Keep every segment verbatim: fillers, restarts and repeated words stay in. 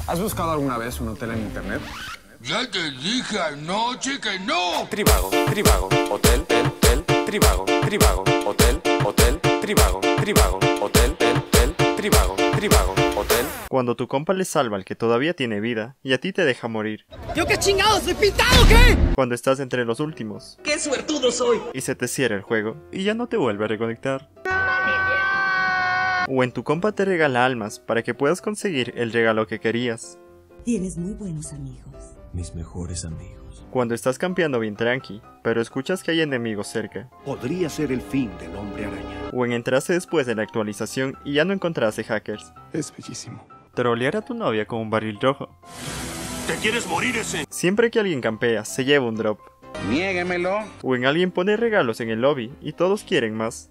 ¿Has buscado alguna vez un hotel en internet? Ya te dije anoche que no. Trivago, Trivago, hotel, tel, tel, Trivago, Trivago, hotel, hotel, Trivago, Trivago, hotel, tel, tel, Trivago, Trivago, hotel. Cuando tu compa le salva al que todavía tiene vida y a ti te deja morir. ¿Yo qué chingados soy pintado o qué? Cuando estás entre los últimos. ¡Qué suertudo soy! Y se te cierra el juego y ya no te vuelve a reconectar. O en tu compa te regala almas para que puedas conseguir el regalo que querías. Tienes muy buenos amigos. Mis mejores amigos. Cuando estás campeando bien tranqui, pero escuchas que hay enemigos cerca. Podría ser el fin del hombre araña. O en entraste después de la actualización y ya no encontraste hackers. Es bellísimo. Trolear a tu novia con un barril rojo. ¿Te quieres morir ese? Siempre que alguien campea, se lleva un drop. Niéguemelo. O en alguien pone regalos en el lobby y todos quieren más.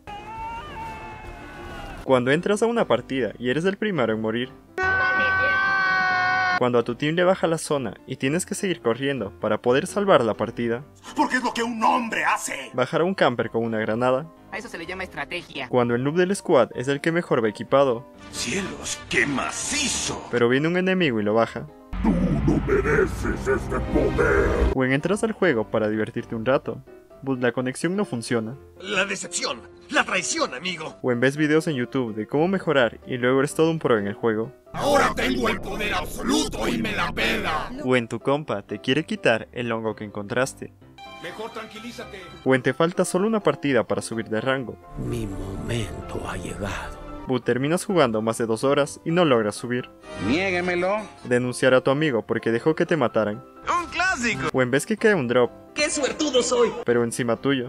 Cuando entras a una partida y eres el primero en morir. Cuando a tu team le baja la zona y tienes que seguir corriendo para poder salvar la partida. Porque es lo que un hombre hace. Bajar a un camper con una granada. A eso se le llama estrategia. Cuando el noob del squad es el que mejor va equipado. ¡Cielos, qué macizo! Pero viene un enemigo y lo baja. Tú no mereces este poder. O en entras al juego para divertirte un rato, pues la conexión no funciona. La decepción, la traición, amigo. O en ves videos en YouTube de cómo mejorar y luego eres todo un pro en el juego. Ahora tengo el poder absoluto y me la pela. O en tu compa te quiere quitar el hongo que encontraste. Mejor tranquilízate. O en te falta solo una partida para subir de rango. Mi momento ha llegado. O terminas jugando más de dos horas y no logras subir. Niéguemelo. Denunciar a tu amigo porque dejó que te mataran. ¡Un clásico! O en vez que cae un drop, ¡Qué suertudo soy! pero encima tuyo.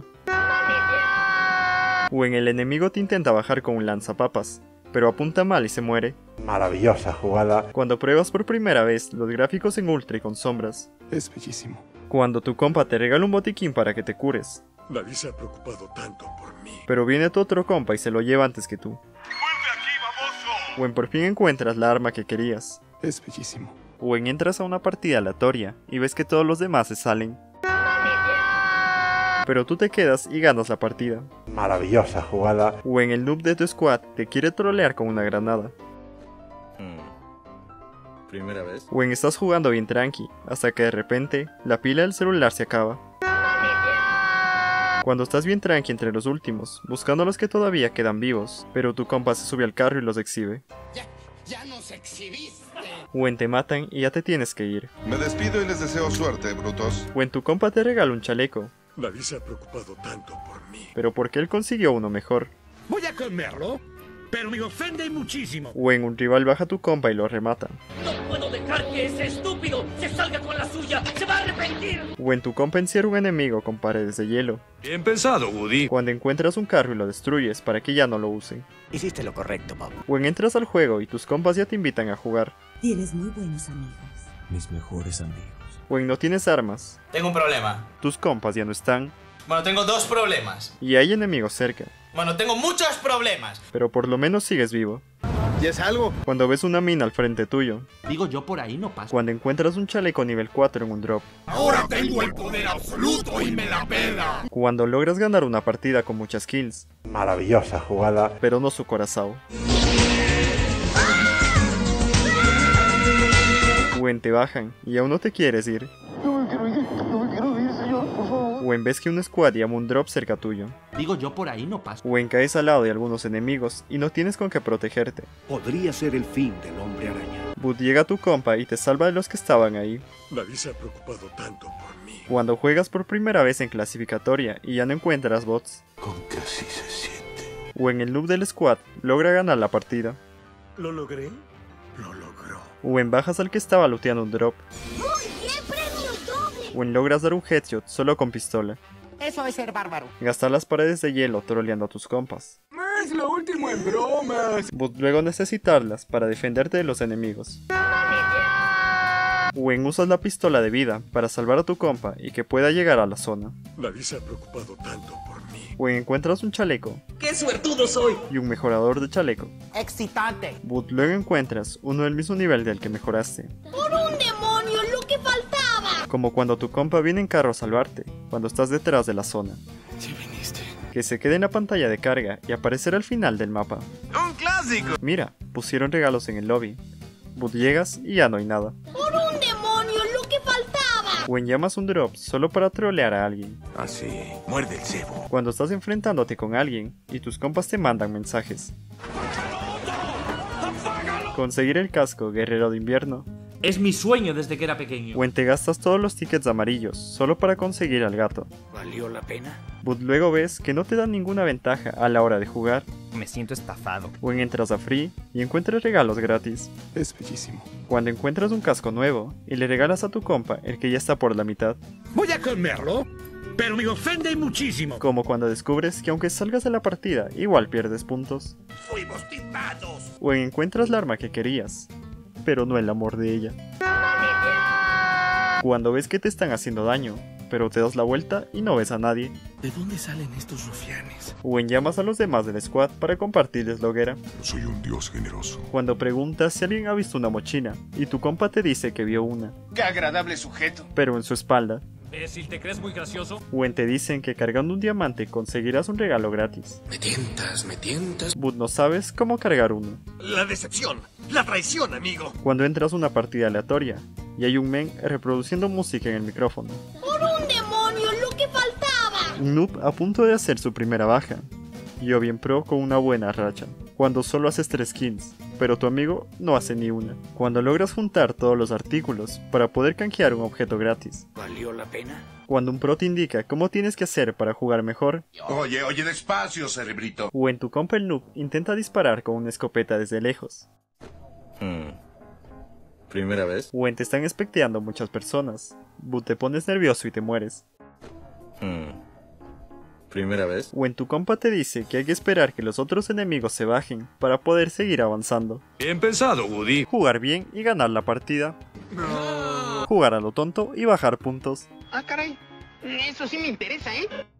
O en el enemigo te intenta bajar con un lanzapapas, pero apunta mal y se muere. Maravillosa jugada. Cuando pruebas por primera vez los gráficos en ultra y con sombras. Es bellísimo. Cuando tu compa te regala un botiquín para que te cures. Nadie se ha preocupado tanto por mí. Pero viene tu otro compa y se lo lleva antes que tú. ¡Vuelve aquí, baboso! O en por fin encuentras la arma que querías. Es bellísimo. O en entras a una partida aleatoria y ves que todos los demás se salen. Pero tú te quedas y ganas la partida. Maravillosa jugada. O en el noob de tu squad te quiere trolear con una granada. Hmm. ¿Primera vez? O en estás jugando bien tranqui, hasta que de repente la pila del celular se acaba. Cuando estás bien tranqui entre los últimos, buscando a los que todavía quedan vivos, pero tu compa se sube al carro y los exhibe. Ya, ya nos exhibiste. O en te matan y ya te tienes que ir. Me despido y les deseo suerte, brutos. O en tu compa te regala un chaleco, Nadie se ha preocupado tanto por mí. pero porque él consiguió uno mejor. Voy a comerlo, pero me ofende muchísimo. O en un rival baja tu compa y lo remata. No puedo dejar que ese estúpido se salga con la suya. ¡Se va a arrepentir! O en tu compa encierra un enemigo con paredes de hielo. Bien pensado, Woody. Cuando encuentras un carro y lo destruyes para que ya no lo usen. Hiciste lo correcto, Bob. O en entras al juego y tus compas ya te invitan a jugar. Tienes muy buenos amigos. Mis mejores amigos. O en no tienes armas, Tengo un problema. tus compas ya no están Bueno, tengo dos problemas. y hay enemigos cerca. Bueno, tengo muchos problemas. Pero por lo menos sigues vivo. ¿Y es algo? Cuando ves una mina al frente tuyo. Digo, yo por ahí no paso. Cuando encuentras un chaleco nivel cuatro en un drop. Ahora tengo el poder absoluto y me la pela. Cuando logras ganar una partida con muchas kills, Maravillosa jugada. pero no su corazón. O en te bajan y aún no te quieres ir. O en vez que un squad llama un drop cerca tuyo. Digo, yo por ahí no paso. O en caes al lado de algunos enemigos y no tienes con qué protegerte. Podría ser el fin del hombre araña. But llega tu compa y te salva de los que estaban ahí. Nadie se ha preocupado tanto por mí. Cuando juegas por primera vez en clasificatoria y ya no encuentras bots. Con que así se siente. O en el noob del squad logra ganar la partida. ¿Lo logré? Lo logró. O en bajas al que estaba looteando un drop. O en logras dar un headshot solo con pistola. Eso es ser bárbaro. Gastar las paredes de hielo troleando a tus compas. Es lo último en bromas. But luego necesitarlas para defenderte de los enemigos. O en usas la pistola de vida para salvar a tu compa y que pueda llegar a la zona. Nadie se ha preocupado tanto por mí. O en encuentras un chaleco ¡Qué suertudo soy! y un mejorador de chaleco. Excitante. But luego encuentras uno del mismo nivel del que mejoraste. ¡Por un demonio, lo que faltaba! Como cuando tu compa viene en carro a salvarte, cuando estás detrás de la zona. Sí viniste. Que se quede en la pantalla de carga y aparecer al final del mapa. ¡Un clásico! Mira, pusieron regalos en el lobby. But llegas y ya no hay nada. ¡Por un demonio, lo que faltaba! O en llamas un drop solo para trolear a alguien. Así, muerde el cebo. Cuando estás enfrentándote con alguien y tus compas te mandan mensajes. Conseguir el casco guerrero de invierno. Es mi sueño desde que era pequeño. O en te gastas todos los tickets amarillos solo para conseguir al gato. ¿Valió la pena? But luego ves que no te dan ninguna ventaja a la hora de jugar. Me siento estafado. O en entras a Free y encuentras regalos gratis. Es bellísimo. Cuando encuentras un casco nuevo y le regalas a tu compa el que ya está por la mitad. Voy a comerlo, pero me ofende muchísimo. Como cuando descubres que aunque salgas de la partida, igual pierdes puntos. Fuimos timados. O en encuentras la arma que querías, pero no el amor de ella. Cuando ves que te están haciendo daño, pero te das la vuelta y no ves a nadie. ¿De dónde salen estos rufianes? O en llamas a los demás del squad para compartirles la hoguera. Soy un dios generoso. Cuando preguntas si alguien ha visto una mochila y tu compa te dice que vio una. ¡Qué agradable sujeto! Pero en su espalda. ¿Imbécil, te crees muy gracioso? O en te dicen que cargando un diamante conseguirás un regalo gratis. Me tientas, me tientas. But no sabes cómo cargar uno. La decepción, la traición, amigo. Cuando entras a una partida aleatoria y hay un men reproduciendo música en el micrófono. ¡Por un demonio, lo que faltaba! Un noob a punto de hacer su primera baja. Y o bien pro con una buena racha. Cuando solo haces tres kills, pero tu amigo no hace ni una. Cuando logras juntar todos los artículos para poder canjear un objeto gratis. ¿Valió la pena? Cuando un pro te indica cómo tienes que hacer para jugar mejor. Oye, oye, despacio, cerebrito. O en tu compa el noob intenta disparar con una escopeta desde lejos. Hmm. ¿Primera vez? O en te están especteando muchas personas. But te pones nervioso y te mueres. Hmm. ¿Primera vez? O en tu compa te dice que hay que esperar que los otros enemigos se bajen para poder seguir avanzando. Bien pensado, Woody. Jugar bien y ganar la partida. No. Jugar a lo tonto y bajar puntos. Ah, caray. Eso sí me interesa, ¿eh?